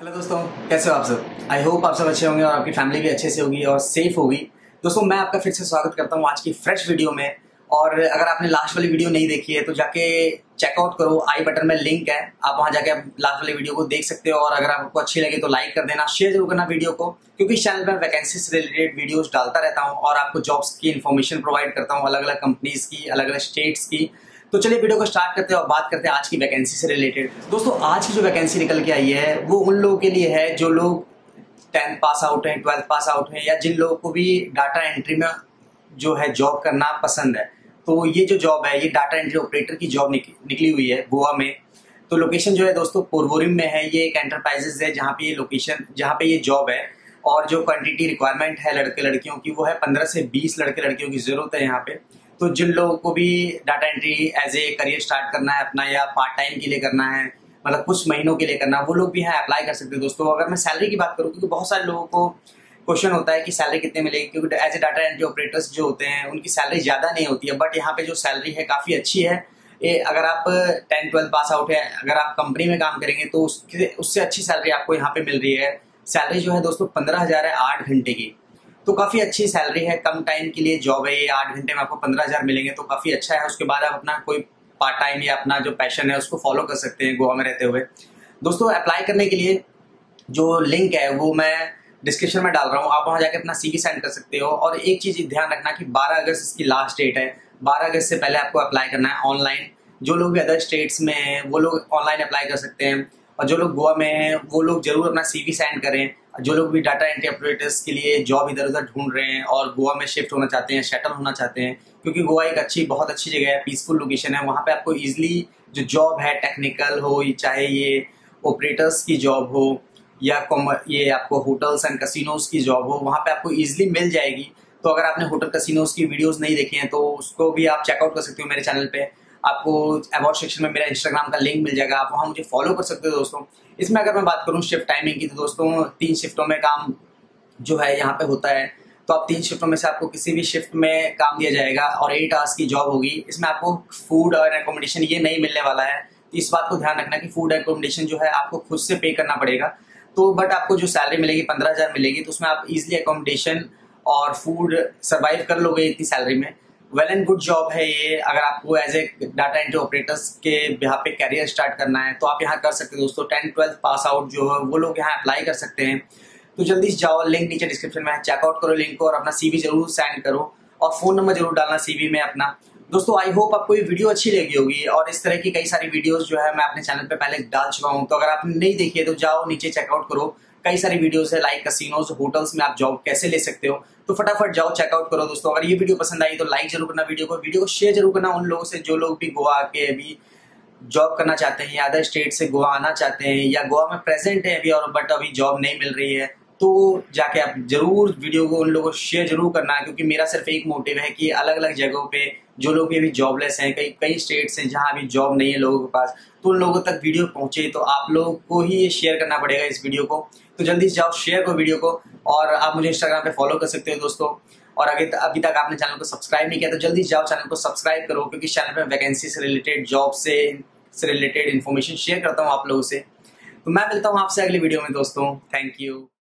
Hello दोस्तों, कैसे हो आप सब। आई होप आप सब अच्छे होंगे और आपकी फैमिली भी अच्छे से होगी और सेफ होगी। दोस्तों, मैं आपका फिर से स्वागत करता हूँ आज की फ्रेश वीडियो में। और अगर आपने लास्ट वाली वीडियो नहीं देखी है तो जाके चेकआउट करो, आई बटन में लिंक है, आप वहां जाके लास्ट वाली वीडियो को देख सकते हो। और अगर आपको अच्छी लगे तो लाइक कर देना, शेयर जरूर करना वीडियो को, क्योंकि इस चैनल पर वैकेंसी से रिलेटेड वीडियोस डालता रहता हूँ और आपको जॉब्स की इन्फॉर्मेशन प्रोवाइड करता हूँ, अलग अलग कंपनीज की, अलग अलग स्टेट्स की। तो चलिए वीडियो को स्टार्ट करते हैं और बात करते हैं आज की वैकेंसी से रिलेटेड। दोस्तों, आज की जो वैकेंसी निकल के आई है वो उन लोगों के लिए है जो लोग 10th पास आउट हैं, 12th पास आउट हैं, या जिन लोगों को भी डाटा एंट्री में जो है जॉब करना पसंद है। तो ये जो जॉब है ये डाटा एंट्री ऑपरेटर की जॉब निकली हुई है गोवा में। तो लोकेशन जो है दोस्तों पोरवोरिम में है। ये एक एंटरप्राइजेस है जहाँ पे ये लोकेशन, जहाँ पे ये जॉब है। और जो क्वांटिटी रिक्वायरमेंट है लड़के लड़कियों की वो है 15 से 20 लड़के लड़कियों की जरूरत है यहाँ पे। तो जिन लोगों को भी data entry as a career start करना है अपना, या पार्ट टाइम के लिए करना है, मतलब कुछ महीनों के लिए करना है, वो लोग भी यहाँ अप्लाई कर सकते हैं। दोस्तों, अगर मैं सैलरी की बात करूँ, क्योंकि बहुत सारे लोगों को क्वेश्चन होता है कि सैलरी कितने मिलेगी, क्योंकि as a data entry operators जो होते हैं उनकी सैलरी ज़्यादा नहीं होती है, बट यहाँ पे जो सैलरी है काफ़ी अच्छी है। ये अगर आप 10th-12th पास आउट है, अगर आप कंपनी में काम करेंगे तो उससे अच्छी सैलरी आपको यहाँ पे मिल रही है। सैलरी जो है दोस्तों 15,000 है 8 घंटे की। तो काफ़ी अच्छी सैलरी है, कम टाइम के लिए जॉब है ये। 8 घंटे में आपको 15,000 मिलेंगे तो काफ़ी अच्छा है। उसके बाद आप अपना कोई पार्ट टाइम या अपना जो पैशन है उसको फॉलो कर सकते हैं गोवा में रहते हुए। दोस्तों, अप्लाई करने के लिए जो लिंक है वो मैं डिस्क्रिप्शन में डाल रहा हूँ, आप वहाँ जाकर अपना CV सेंड कर सकते हो। और एक चीज़ ध्यान रखना कि 12 अगस्त इसकी लास्ट डेट है। 12 अगस्त से पहले आपको अप्लाई करना है ऑनलाइन। जो लोग भी अदर स्टेट्स में हैं वो लोग ऑनलाइन अप्लाई कर सकते हैं, और जो लोग गोवा में हैं वो लोग जरूर अपना CV सेंड करें। जो लोग भी डाटा एंट्री ऑपरेटर्स के लिए जॉब इधर उधर ढूंढ रहे हैं और गोवा में शिफ्ट होना चाहते हैं, सेटल होना चाहते हैं, क्योंकि गोवा एक बहुत अच्छी जगह है, पीसफुल लोकेशन है। वहाँ पे आपको इजीली जो जॉब है, टेक्निकल हो चाहे ये ऑपरेटर्स की जॉब हो या ये आपको होटल्स एंड कसिनोज की जॉब हो, वहाँ पे आपको इजीली मिल जाएगी। तो अगर आपने होटल कसिनोज की वीडियोस नहीं देखी हैं तो उसको भी आप चेकआउट कर सकते हो मेरे चैनल पे। आपको अबाउट सेक्शन में मेरा इंस्टाग्राम का लिंक मिल जाएगा, आप वहाँ मुझे फॉलो कर सकते हो दोस्तों। इसमें अगर मैं बात करूँ शिफ्ट टाइमिंग की, तो दोस्तों 3 शिफ्टों में काम जो है यहाँ पे होता है। तो आप 3 शिफ्टों में से आपको किसी भी शिफ्ट में काम दिया जाएगा और 8 आवर्स की जॉब होगी। इसमें आपको फूड और एकोमोडेशन ये नहीं मिलने वाला है। तो इस बात को ध्यान रखना कि फूड एकोमोडेशन जो है आपको खुद से पे करना पड़ेगा। तो बट आपको जो सैलरी मिलेगी 15,000 मिलेगी, तो उसमें आप इजिली एकोमोडेशन और फूड सर्वाइव कर लोगे इतनी सैलरी में। वेल एंड गुड जॉब है ये। अगर आपको as a data entry operators के यहाँ पे कैरियर स्टार्ट करना है तो आप यहाँ कर सकते हो दोस्तों। 10th-12th पास आउट जो है वो लोग यहाँ अप्लाई कर सकते हैं। तो जल्दी से जाओ, लिंक नीचे डिस्क्रिप्शन में है, चेकआउट करो लिंक को और अपना CV जरूर सेंड करो और फोन नंबर जरूर डालना CV में अपना। दोस्तों, आई होप आपको ये वीडियो अच्छी लगी होगी, और इस तरह की कई सारी वीडियोस जो है मैं अपने चैनल पे पहले डाल चुका हूँ। तो अगर आपने नहीं देखी है तो जाओ नीचे चेकआउट करो। कई सारी वीडियोस है लाइक कसिनोज, होटल्स में आप जॉब कैसे ले सकते हो, तो फटाफट जाओ चेकआउट करो दोस्तों। अगर ये वीडियो पसंद आई तो लाइक जरूर करना वीडियो को शेयर जरूर करना उन लोगों से जो लोग भी गोवा के अभी जॉब करना चाहते हैं या अदर स्टेट से गोवा आना चाहते हैं, या गोवा में प्रेजेंट है अभी और बट अभी जॉब नहीं मिल रही है। तो जाके आप जरूर वीडियो को उन लोगों को शेयर जरूर करना है, क्योंकि मेरा सिर्फ एक मोटिव है कि अलग अलग जगहों पे जो लोग भी अभी जॉबलेस हैं, कई स्टेट्स हैं जहां अभी जॉब नहीं है लोगों के पास, तो उन लोगों तक वीडियो पहुंचे। तो आप लोगों को ही ये शेयर करना पड़ेगा इस वीडियो को। तो जल्दी से जाओ, शेयर करो वीडियो को, और आप मुझे इंस्टाग्राम पे फॉलो कर सकते हो दोस्तों। और अभी तक आपने चैनल को सब्सक्राइब नहीं किया तो जल्दी से जाओ चैनल को सब्सक्राइब करो, क्योंकि चैनल पे वैकेंसी से रिलेटेड, जॉब से रिलेटेड इन्फॉर्मेशन शेयर करता हूँ आप लोगों से। तो मैं मिलता हूँ आपसे अगली वीडियो में दोस्तों। Thank you.